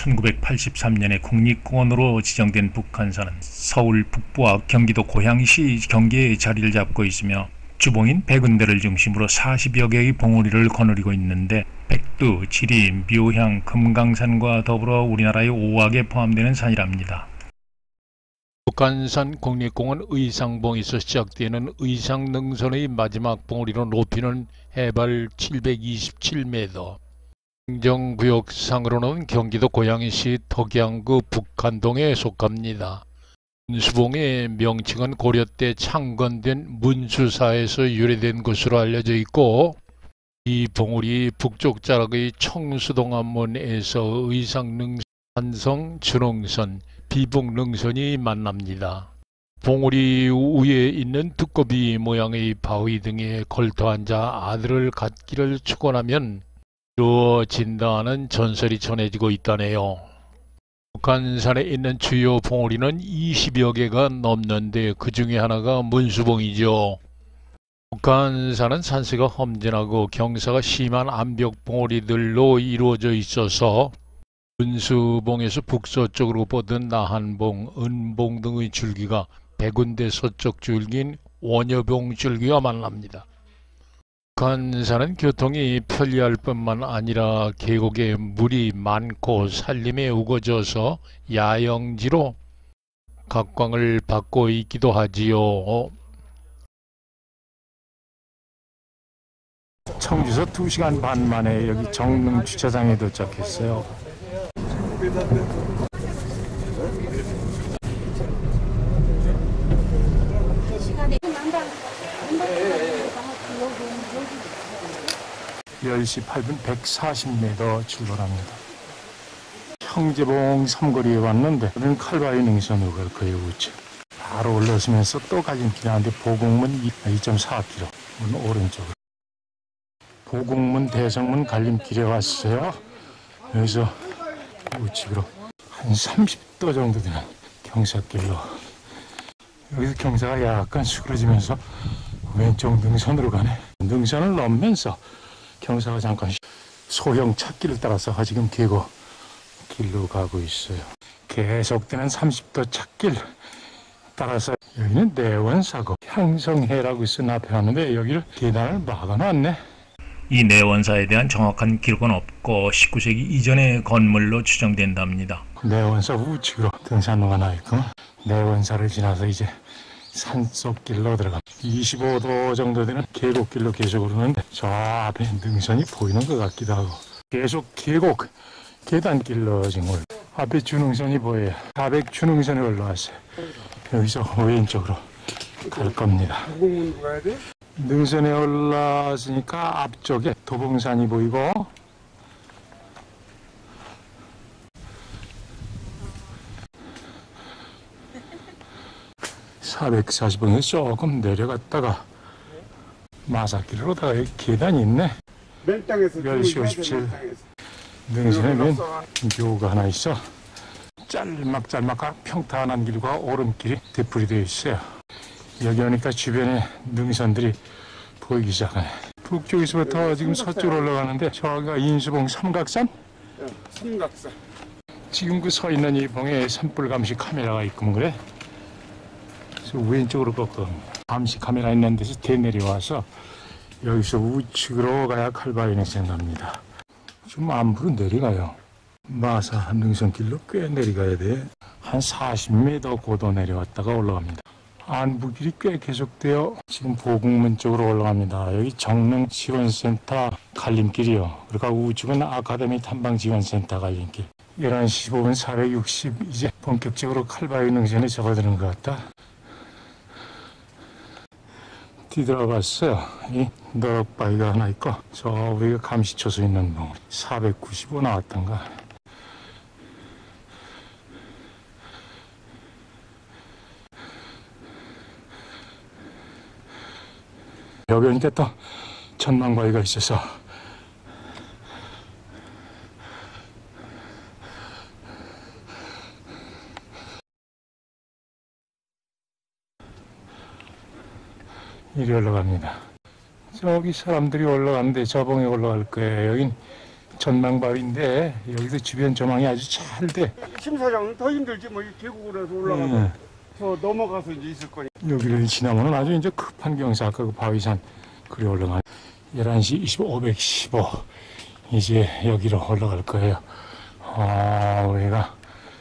1983년에 국립공원으로 지정된 북한산은 서울 북부와 경기도 고양시 경계에 자리를 잡고 있으며 주봉인 백운대를 중심으로 40여 개의 봉우리를 거느리고 있는데 백두, 지리, 묘향, 금강산과 더불어 우리나라의 5악에 포함되는 산이랍니다. 북한산 국립공원 의상봉에서 시작되는 의상능선의 마지막 봉우리로 높이는 해발 727m, 행정구역상으로는 경기도 고양시 덕양구 북한동에 속합니다. 문수봉의 명칭은 고려 때 창건된 문수사에서 유래된 것으로 알려져 있고, 이 봉우리 북쪽 자락의 청수동암문에서 의상능선, 한성, 준흥선, 비북능선이 만납니다. 봉우리 위에 있는 두꺼비 모양의 바위 등에 걸터 앉아 아들을 갖기를 축원하면 이루어진다는 전설이 전해지고 있다네요. 북한산에 있는 주요 봉우리는 20여 개가 넘는데 그 중에 하나가 문수봉이죠. 북한산은 산세가 험진하고 경사가 심한 암벽 봉우리들로 이루어져 있어서 문수봉에서 북서쪽으로 뻗은 나한봉, 은봉 등의 줄기가 백운대 서쪽 줄기인 원여봉 줄기와 만납니다. 북한산은 교통이 편리할 뿐만 아니라 계곡에 물이 많고 산림에 우거져서 야영지로 각광을 받고 있기도 하지요. 청주에서 2시간 반 만에 여기 정릉 주차장에 도착했어요. (10시 8분) 140m 출발합니다. 형제봉 삼거리에 왔는데 우리는 칼바위 능선으로 갈 거예요. 우측 바로 올라서면서 또 갈림길이 하는데 보곡문 2.4km 오른쪽으로 보곡문 대성문 갈림길에 왔어요. 여기서 우측으로 한 30도 정도 되는 경사길로, 여기서 경사가 약간 수그러지면서 왼쪽 능선으로 가네. 능선을 넘으면서 경사가 잠깐 소형 찻길을 따라서 지금 계곡 길로 가고 있어요. 계속되는 30도 찻길 따라서 여기는 내원사고 향성해라고 쓴 앞에 하는데 여기를 계단을 막아놨네. 이 내원사에 대한 정확한 기록은 없고 19세기 이전의 건물로 추정된답니다. 내원사 우측으로 등산로가 나있고 내원사를 지나서 이제 산속길로 들어갑니다. 25도 정도 되는 계곡길로 계속 오르는데 저 앞에 능선이 보이는 것 같기도 하고 계속 계곡 계단길로 지금 앞에 준흥선이 보여요. 400 준흥선에 올라왔어요. 여기서 왼쪽으로 갈 겁니다. 능선에 올라왔으니까 앞쪽에 도봉산이 보이고 (440번에서) 조금 내려갔다가 마사길로다가 여기 계단이 있네. 10시 57 능선에 맨 묘가 하나 있어. 짤막짤막한 평탄한 길과 오름길이 되풀이되어 있어요. 여기 오니까 주변에 능선들이 보이기 시작하네. 북쪽에서부터 지금 서쪽으로 올라가는데 저기가 인수봉 삼각산? 삼각산. 지금 그 서 있는 이 봉에 산불 감시 카메라가 있고 그래. 그래서 왼쪽으로 꺾어 감시 카메라 있는 데서 대내려와서 여기서 우측으로 가야 칼바위에 생각합니다. 좀 안으로 내려가요. 마사 능선길로 꽤 내려가야 돼. 한 40m 고도 내려왔다가 올라갑니다. 안부길이 꽤 계속되어 지금 보곡문 쪽으로 올라갑니다. 여기 정릉 지원센터 갈림길이요. 그러니까 우측은 아카데미 탐방지원센터 갈림길. 11시 15분 460 이제 본격적으로 칼바위 능선에 접어드는 것 같다. 뒤돌아봤어요. 이 너럭바위가 하나 있고 저 위에 감시초소 있는 봉 495 나왔던가. 여기 오니까 또 전망바위가 있어서 이리 올라갑니다. 저기 사람들이 올라가는데 저 봉에 올라갈 거예요. 여긴 전망바위인데 여기서 주변 조망이 아주 잘 돼. 심사장은 더 힘들지 뭐. 이 계곡으로 해서 올라가서 저 넘어가서 이제 있을 거니. 여기를 지나면 아주 이제 급한 경사, 아까 그 바위산 그리 올라가. 11시 515 이제 여기로 올라갈 거예요. 여기가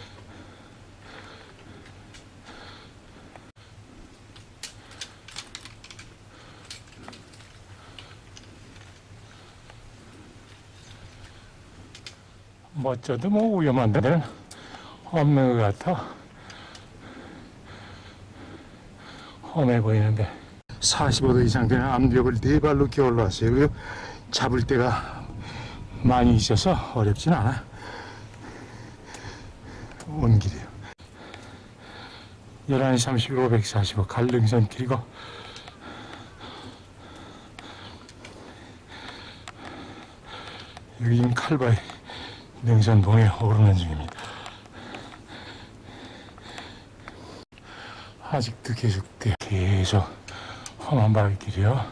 멋져도 뭐 위험한 데는 없는 것 같아. 험해 보이는데 45도 이상 되는 암벽을 4발로 끼어 올라왔어요. 그리고 잡을 데가 많이 있어서 어렵진 않아. 온 길이에요. 11시 30분 545 갈릉선 길이고 여기 지금 칼바위 능선봉에 오르는 중입니다. 아직도 계속 험한 바위길이요.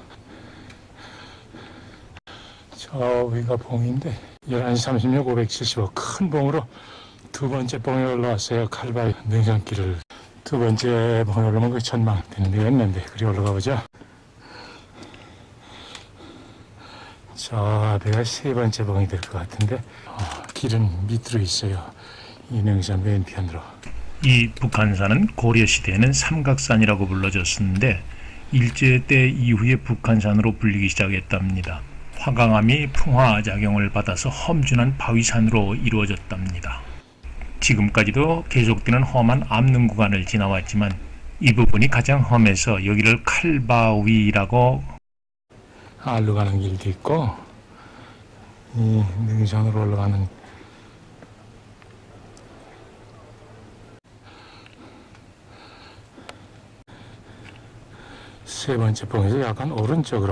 저 위가 봉인데 11시 36 575 큰 봉으로 두 번째 봉에 올라왔어요. 칼바위 능선길을 두 번째 봉에 올라오면 그 전망 되는 데가 있는데 그리 올라가 보자. 저 앞에가 세 번째 봉이 될 것 같은데 길은 밑으로 있어요. 이 능선 왼편으로. 이 북한산은 고려시대에는 삼각산이라고 불러졌었는데 일제때 이후에 북한산으로 불리기 시작했답니다. 화강암이 풍화작용을 받아서 험준한 바위산으로 이루어졌답니다. 지금까지도 계속되는 험한 암릉 구간을 지나왔지만 이 부분이 가장 험해서 여기를 칼바위라고. 알로 가는 길도 있고 이 능선으로 올라가는 세 번째 봉에서 약간 오른쪽으로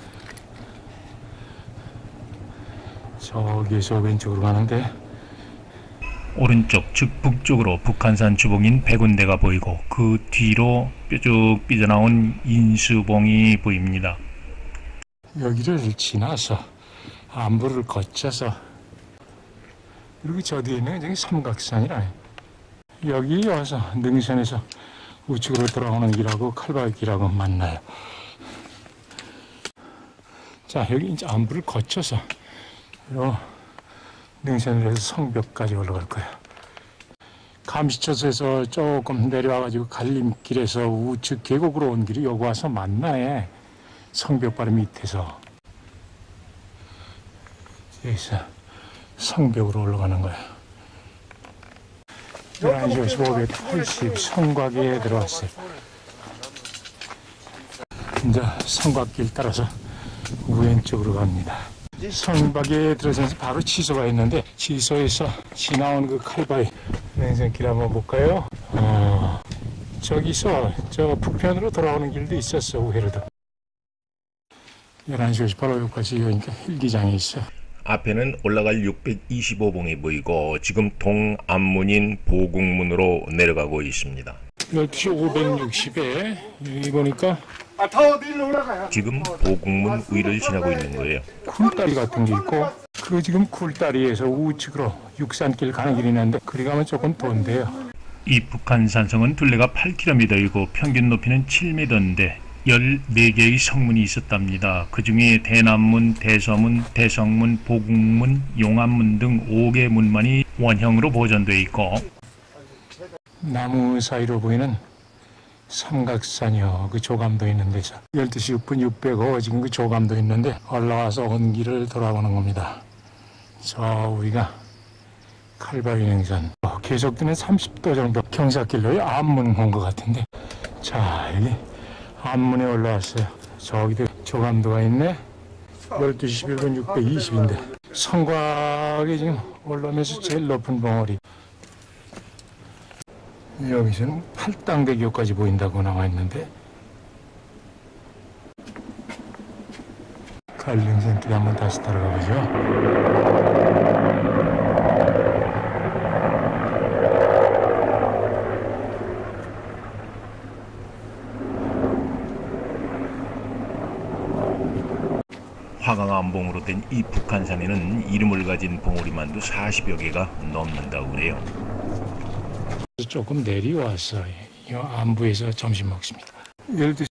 저기에서 왼쪽으로 가는데 오른쪽 즉 북쪽으로 북한산 주봉인 백운대가 보이고 그 뒤로 뾰족 삐져나온 인수봉이 보입니다. 여기를 지나서 안부를 거쳐서 그리고 저 뒤에 있는 저기 삼각산이라 여기 와서 능선에서 우측으로 돌아오는 길하고 칼바위 길하고 만나요. 자, 여기 이제 안부를 거쳐서 요 능선을 해서 성벽까지 올라갈 거예요. 감시초소에서 조금 내려와가지고 갈림길에서 우측 계곡으로 온 길이 여기 와서 만나요. 성벽 바로 밑에서 여기서 성벽으로 올라가는 거예요. 11시 5580 성곽에 들어왔어요. 이제 성곽길 따라서 왼쪽으로 갑니다. 성곽에 들어서서 바로 취소가 있는데 취소에서 지나온 그 칼바위 냉선길 한번 볼까요? 저기서 저 북편으로 돌아오는 길도 있었어. 우회로도 11시 58분까지 여기니까 힐기장이 있어. 앞에는 올라갈 625봉이 보이고 지금 동암문인 보국문으로 내려가고 있습니다. 12시 560에 여기 보니까 더 밀로 올라가요. 지금 보국문 위를 지나고 있는 거예요. 굴다리 같은 게 있고 그 지금 굴다리에서 우측으로 육산길 가는 길이 있는데 그리 가면 조금 돈데요. 이 북한산성은 둘레가 8km이고 평균 높이는 7m인데 14개의 성문이 있었답니다. 그 중에 대남문, 대서문, 대성문, 보국문, 용암문 등 5개 문만이 원형으로 보존되어 있고 나무 사이로 보이는 삼각산이요. 그 조감도 있는 데서 12시 6분 605 지금 그 조감도 있는데 올라와서 온 길을 돌아오는 겁니다. 저 위가 칼바위 능선 계속되는 30도 정도 경사길로 암문 온 것 같은데 자 여기 암문에 올라왔어요. 저기도 조감도가 있네. 12시 11분 620인데 성곽에 지금 올라오면서 제일 높은 봉우리 여기서는 팔당대교까지 보인다고 나와 있는데 갈릉선길 한번 다시 따라가 보죠. 강암봉으로 된 이 북한산에는 이름을 가진 봉오리만두 40여 개가 넘는다고 그래요. 조금 내려와서 이 안부에서 점심 먹습니다. 12시